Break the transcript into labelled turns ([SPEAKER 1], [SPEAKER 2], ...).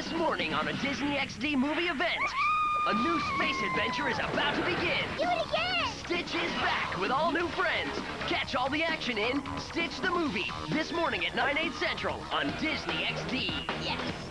[SPEAKER 1] This morning on a Disney XD movie event, a new space adventure is about to begin.
[SPEAKER 2] Do it again!
[SPEAKER 1] Stitch is back with all new friends. Catch all the action in Stitch the Movie this morning at 9/8 Central on Disney XD.
[SPEAKER 2] Yes!